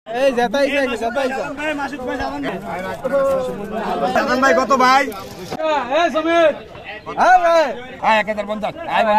এই জেতাই ভাই মাসুদ ভাই সাধন ভাই কত ভাই? এই সমীর হ্যাঁ ভাই 1050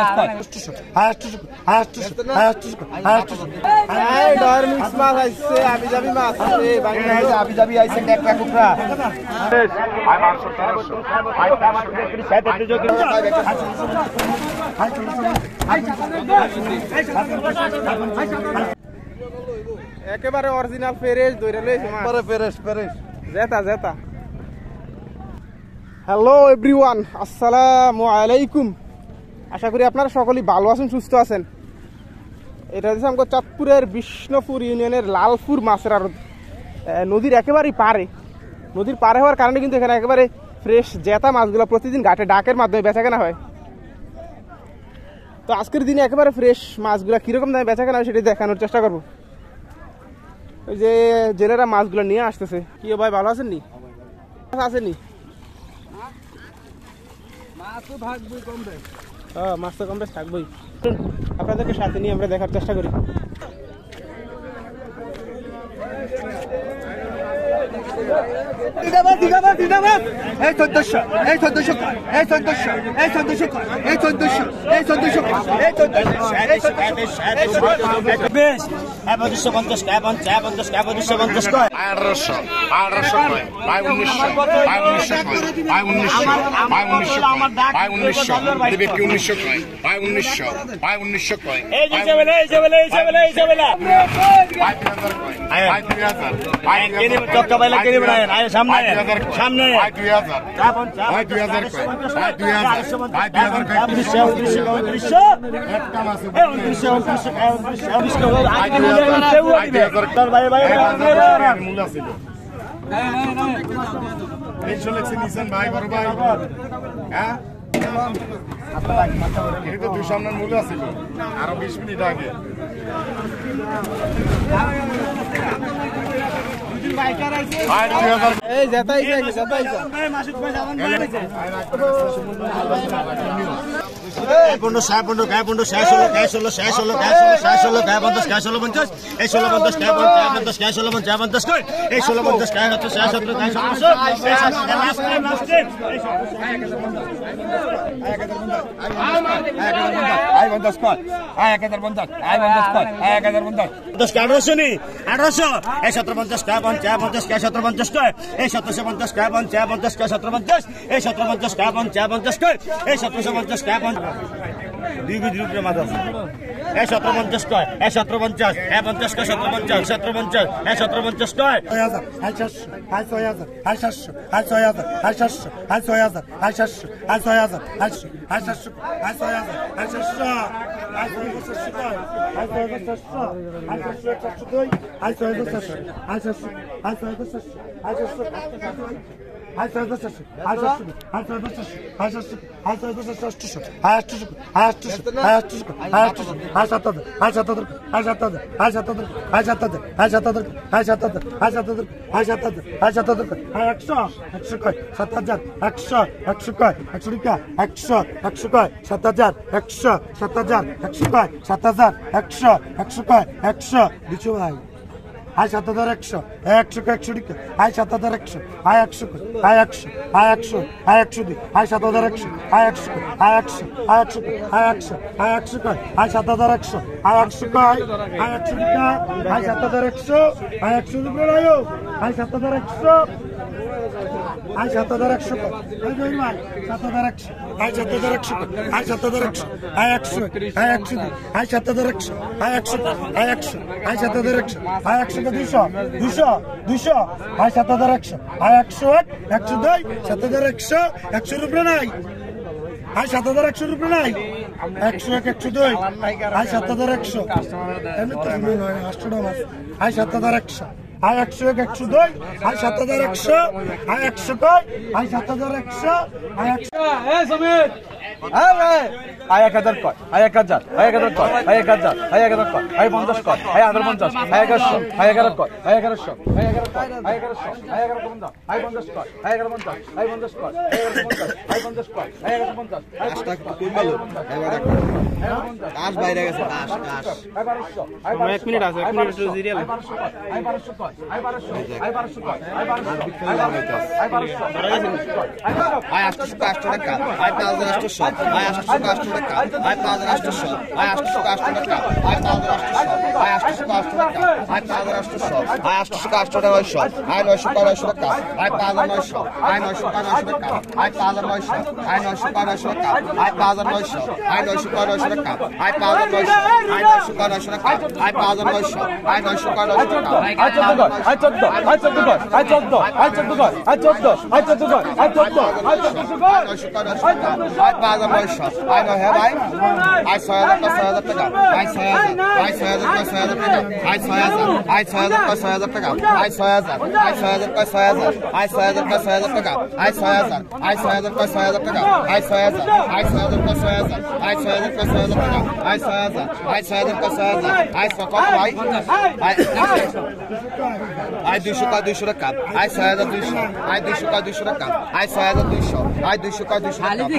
এই ডর মিক্স মাছ আইছে আবি যাবি মাছ আছে ভাই আবি যাবি আইছে একটা কুকরা আই 513 আই 513 যদি একেবারে অরিজিনাল ফ্রেশ দইরা লইছে মাছ পরে ফ্রেশ জেতা হ্যালো এভরিওয়ান, আসসালামু আলাইকুম। আশা করি আপনারা সকলেই ভালো আছেন, সুস্থ আছেন। এটা হচ্ছে আমাদের চাঁদপুরের বিষ্ণুপুর ইউনিয়নের লালপুর মাছের আড়ত, নদীর একেবারেই পারে। নদীর পারে হওয়ার কারণে কিন্তু এখানে একেবারে ফ্রেশ জেতা মাছগুলো প্রতিদিন ঘাটে ডাকের মাধ্যমে বেচাকেনা হয়। তো আজকের দিনে একেবারে ফ্রেশ মাছগুলো কীরকম দামে বেচাকেনা হয় সেটা দেখানোর চেষ্টা করবো। ওই যে জেলেরা মাছগুলো নিয়ে আসতেছে। কি ভাই ভালো আছেন নি? আসেননি? মাছ তো কম বেশ থাকবোই। আপনাদেরকে সাথে নিয়ে আমরা দেখার চেষ্টা করি। মূল্য আছিল আরো 20 মিনিট আগে। এই জেতাই মাসুদ ভাই সাধন ভাই পনেরো সাড়ে পনেরো গায়ে পনেরো 16 গায়ে 50 গায়ে 16 এই 16 50 গায়ে 50 গায়ে 16 50 এই 16 50 গায়ে 17 গায়ে 17 গায়ে 7,100 100 আয় 7,100 আয় 100 আয় 100 আয় 100 আয় 100 আয় 7,100 আয় 100 আয় 100 আয় 100 আয় 100 আয় 100 আয় 7,100 আয় 100 আয় 100 আয় 7,100 আয় 100 আয় 7,100 আয় 7,100 আয় 7,100 আয় 7,100 আয় 100 আয় 100 আয় 7,100 আয় 100 আয় 100 আয় 7,100 আয় 100 200 আয় 7,100 আয় 100 102 7,100 100 রুপিয়া নাই আয় 7,100 রুপিয়া নাই 101 102 আয় 7,100 এমনি তো নয় 800 টাকা আয় 7,100 আয় 101 102 আয় 7100 আয় 100 কয় আয় 7100 আয় 100 এই সমীর আয় 1000 কয় আয় 1000 আয় 1000 কয় আয় 1000 আয় 1000 কয় আয় 50 কয় আয় 50 আয় 1100 আয় 11 কয় আয় 1100 আয় 11 কয় আয় 1100 আয় 1150 আয় 50 কয় আয় 1150 আয় 50 কয় আয় 1150 আয় 50 কয় আয় 1150 আয় 50 কয় কই গেল কাশ বাইরে গেছে কাশ আয় 1200 আয় 1 মিনিট আছে 1 মিনিট সিরিয়াল আয় 1200 কয় আয় 1200 কয় আয় 1200 আয় 1200 কয় আয় 1200 আয় 1200 আয় 800 টাকা আয় 5800 আয় 800 টাকা আয় 5800 আয় 800 টাকা আয় 5800 আয় 800 টাকা আয় 5800 আয় 800 টাকা আয় 900 টাকা আয় 5900 আয় 900 টাকা আয় 5900 আয় 5900 টাকা আয় 5900 আয় 900 টাকা আয় 5900 আয় 900 টাকা আয় 5900 আয় 900 টাকা আয় 14 আয় 14 আয় 14 আয় 14 আয় 14 আয় 14 আয় 14 আয় 14 আয় 14 আয় 5900 আয় 9 হ্যাঁ ভাই আয় 6000 টাকা আয় 6000 আয় 6000 টাকা আয় 6000 আয় 6000 টাকা আয় 6000 আয় 6000 আয় 6000 টাকা আয় 6000 আয় 6000 টাকা আয় 6000 আয় 6000 আয় 6000 টাকা আয় 6000 আয় 6000 আয় কত ভাই আয় 200 টাকা আয় 6200 আয় 200 টাকা আয় 6200 আয় 200 আয় 200 আয়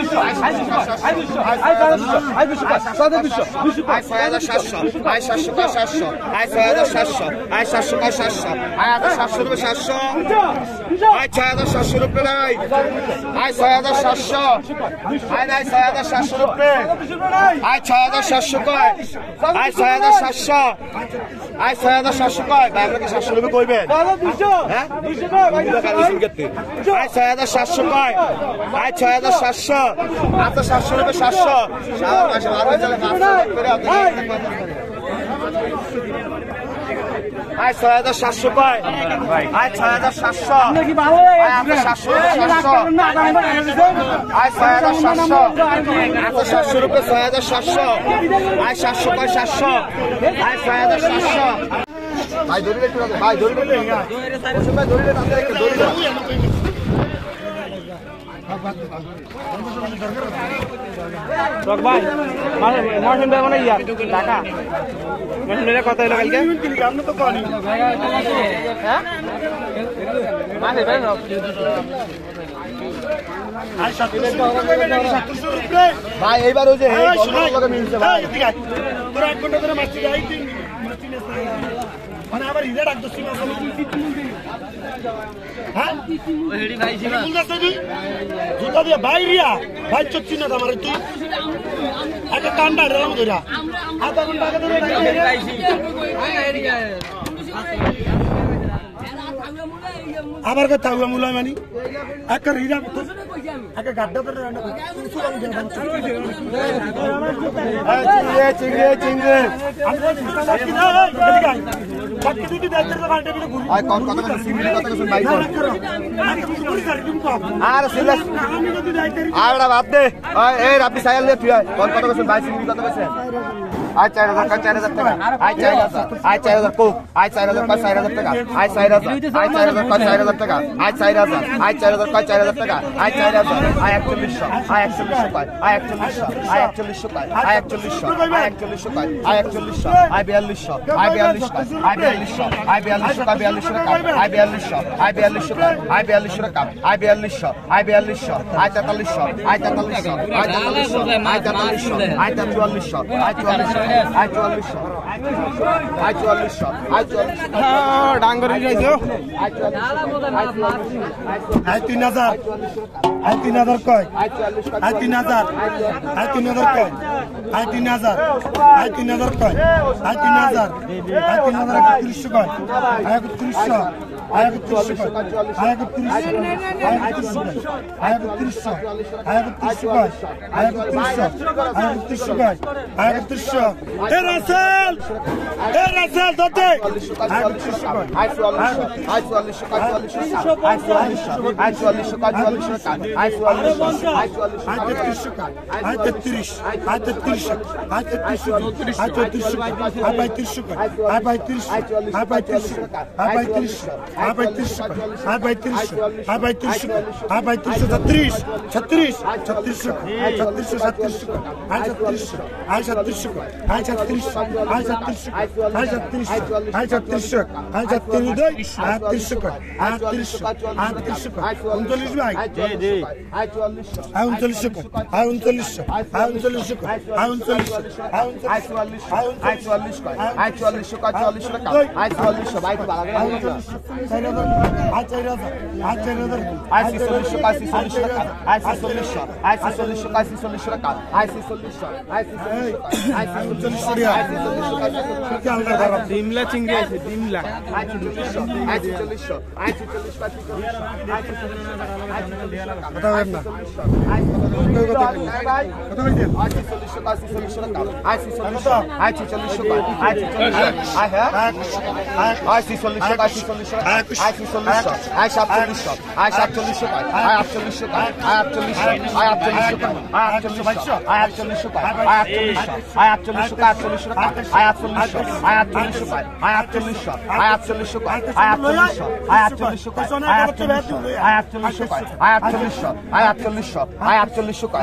700 700 আয় 6700 আয় 700 কয় 700 আয় 700 রুপে 700 আয় 6700 রুপে নাই আয় 6700 আয় নাই 6700 রুপে আয় 6700 কয় আয় 6700 আয় 6700 কয় ভাই আপনি 700 রুপে কইবেন হ্যাঁ 200 কয় ভাই আয় 6700 কয় আয় 6700 আচ্ছা 700 রুপে 700 আয় 6700 কয় আয় 6700 আয় 700 আয় 6700 আচ্ছা 700 রুপে 6700 আয় 700 কয় 700 আয় 6700 ভাই ধরিলে একটু ভাই ধরিলে ভাই ধরিলে আমাদের একটু ধরিলে ভাই মশন ভাই মানে ইয়া টাকা মশন ভাই কত হলো কালকে আপনি তো কনি হ্যাঁ মানে ভাই ভাই এইবার ওই যে মিলছে ভাই তোরা 1 ঘন্টা ধরে মাছি যাই মানে আবার হিরে ডাক দছি মাছ হ্যাঁ হেডি ভাই ছিল জুতা দিয়া ভাই রিয়া ভাই চচ্ছি না আমারে তুই একটা কান্ডা রেম ধরা আধা ঘন্টা আগে ধরে আবার কথা হুয়া মুলাই মানি একটা রিরা একটা গাড্ডা ধরে চিংড়ি চিংড়ি আর বাদ দে এই রাব্বি সাইল দে তুই কত কত বলছেন ভাই চিংড়ি কত বলছেন আয় 4000 টাকা 4000 টাকা আয় 4000 আয় 4000 কোক আয় 4000 কয় 4000 টাকা আয় 4000 আয় 4000 কয় 4000 টাকা আয় 4000 আয় 4000 কয় 4000 টাকা আয় 4000 আয় 4100 আয় 4100 কয় আয় 4100 আয় 4100 কয় আয় 4100 আয় 4100 কয় আয় 4100 আয় 4200 আয় 4200 আয় 4200 আয় 4200 কয় 4200 টাকা আয় 4200 আয় 4200 কয় আয় 4200 টাকা আয় 4200 আয় 4200 আয় 4300 আয় 4300 আয় 4300 আয় 4300 আয় 4400 আয় 4400 আয় 4400 আয় 4400 আয় 4400 হ্যাঁ ডাঙ্গরি যাইছো আয় 4400 আয় 3000 আয় 3000 কয় আয় 3000 আয় 3000 কয় আয় 3000 আয় 3000 কয় আয় 3000 আয় 3000 3100 কয় আয় 3100 আয় 3100 কয় আয় 3100 আয় 3100 আয় 3100 আয় 3100 কয় আয় 3100 কয় আয় 3100 এ রাসেল দতে আয় 3100 কয় আয় 4400 আয় 4400 কয় 4400 আয় 4400 আয় 4400 কয় 4400 টাকা আয় 4400 আয় 4400 আয় 3300 কয় আয় 33 আয় 33 আয় 33 আয় 34 আয় 35 কয় আয় 35 আয় 35 আয় 35 আয় 35 আয় 35 আয় 35 আয় 35 36 36 36 আয় 36 37 আয় 36 আয় 37 আয় 36 আয় 37 আয় 36 আয় 36 আয় 32 আয় 30 আয় 30 আয় 30 39 ভাই আয় 4400 আয় 39 আয় 39 আয় 39 আয় 39 আয় 39 আয় 44 আয় 44 কয় আয় 44 কয় 44 টাকা আয় 44 ভাই তো ভালো করে আয় 4000 আয় 4000 আয় 46 কয় 46 টাকা আয় 46 আয় 46 কয় 46 টাকা আয় 46 আয় 46 আয় 46 আয় 46 কি আলাদা খারাপ ডিমলা চিংড়ি আছে ডিমলা আয় 46 আয় 46 আয় 46 কয় 46 আয় 46 কথা বলেন না ভাই কথা বলছেন আয় 46 কয় 46 টাকা আয় 46 আয় 46 কয় আয় 46 আয় হ্যাঁ আয় 46 কয় 46 টাকা আয় 46 আয় 47 আয় 47 কয় আয় 48 কয় আয় 48 আয় 48 কয় আয় 48 আয় 48 কয় আয় 48 আয় 48 কয় 48 টাকা আয় 48 আয় 48 কয় আয় 48 আয় 48 কয় আয় 48 আয় 48 কয় আয় 48 আয় 48 কয় আয় 48 আয় 48 আয় 48 কয়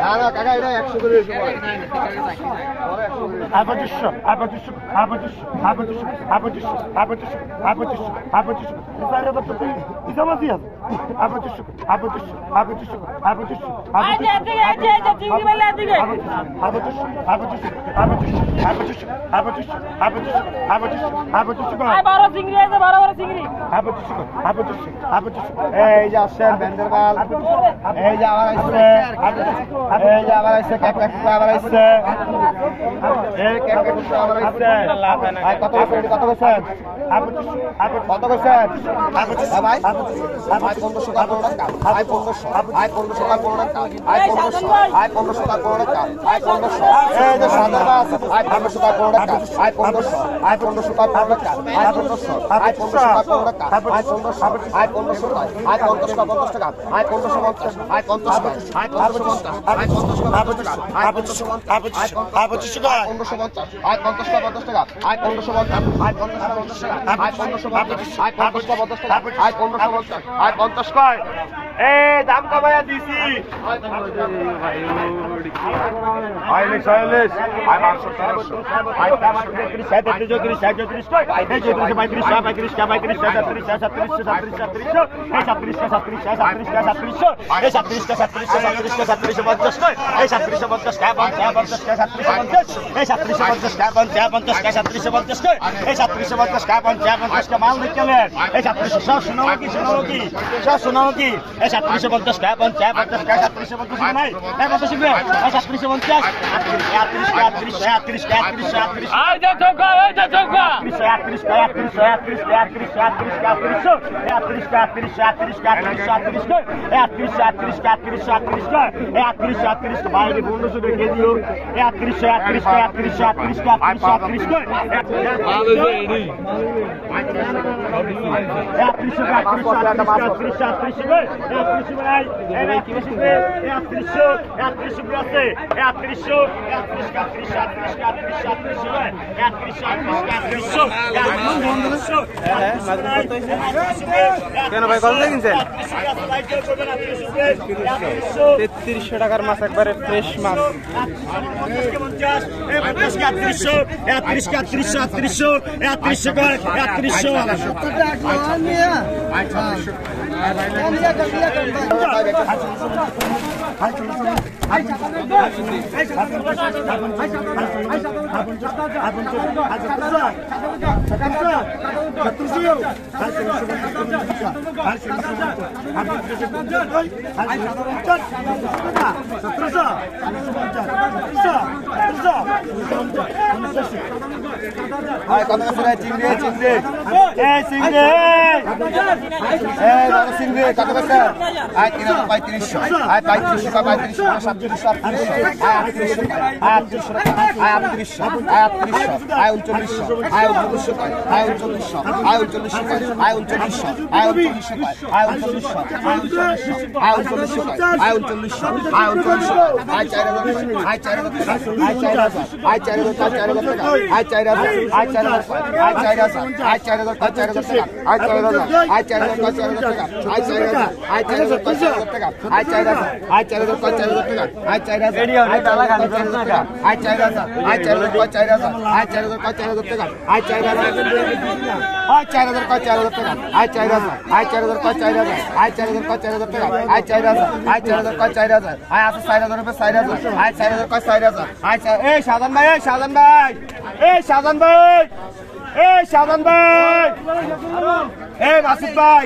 না না কাকা এটা 100 করে এসে পড়ে আপচিশশো আপচিশশো আপচিশশো আপচিশশো আপচিশশো আপচিশশো আপচিশশো আপচিশশো 4000 টাকা ইসামাতি আছে আপচিশশো আপচিশশো আপচিশশো আপচিশশো এই যে আসছেন ভেন্ডারবাল এই যে আবার আসছে এই যে আবার আসছে কেক কেক আবার আসছে এই কেক কেক আবার আসছে আর কত বছর কত বছর কত বছর ভাই আই 1500 টাকা টাকা আই 1500 আই 1500 টাকা টাকা আই 1500 আই 1500 টাকা টাকা আই 1500 এই যে সাদা বাস আই 1500 টাকা টাকা আই 1500 আই 1500 টাকা টাকা আই 1500 আই 1500 টাকা টাকা আই 1500 আই 1500 টাকা আই 50 টাকা আই 1550 আই 50 আই 50 আই 50 আই 50 টাকা আই 1550 আই 1550 টাকা আই 50 টাকা আই 1550 আই 50 টাকা আই 1550 আই 1550 টাকা আই 1550 আই 50 কয় এই দাম কমায়া দিছি আইলেশ আইলেশ আই 500 আই 533 37 37 কয় এই 35 35 35 37 37 এই 37 এই 37 37 50 কয় এই 37 50 কয় এই 37 50 এই 37 50 কয় 50 কয় এই 37 50 কয় 50 কা মাল নিকলেন এই 37 সব শোনাও কি সব শোনাও কি এই 37 কয় 50 কয় 37 নাই এই কত শিখবে এই 37 50 আই যা চৌকা এই যা চৌকা 37 কয় 37 বাইরে বন্ধু শুধু কে দিও 38 কেন ভাই কত কিনছেন 3300 টাকার মাছ একবারে ফ্রেশ মাছ চিংড়ি চিংড়ি চিংড়ি কত বছর আই 3500 আই 3500 মাসুদ ভাই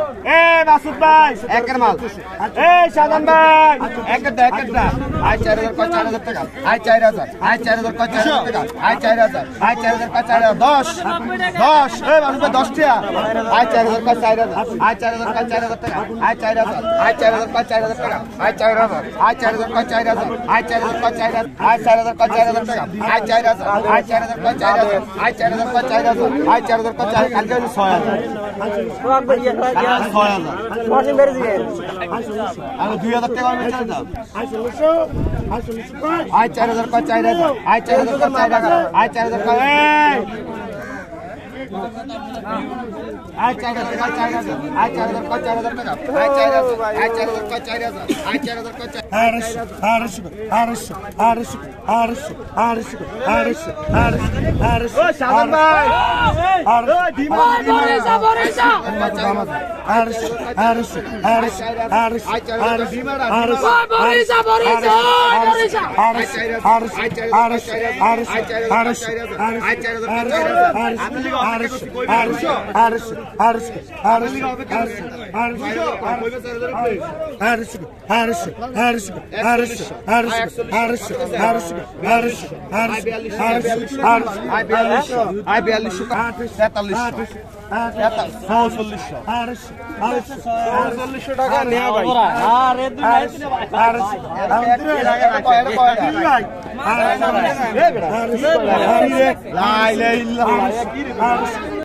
একের মাল শাহজাহান ভাই একের দা আই 4000 টাকা আই 4000 আই 4000 টাকা আই 4000 আই 4000 10 মাসুদ ভাই 10 টাকা আই 4000 আই 4000 টাকা আই 4000 আই 4000 টাকা আই 4000 আই 4000 আই 4000 আই 4000 টাকা আই 4000 আই 4000 আই 4000 আই 4000 কালকে 6000 আমি 2000 টাকা বেচে দাও আই 4000 আই 4000 আই 4000 আই 4000 আয় 4000 টাকা 4000 আয় 4000 কয় 4000 টাকা আয় 4000 আয় 4000 কয় 4000 আয় 4000 কয় 4000 ও সাধন ভাই টাকা নেওয়া ভাই লাই লাই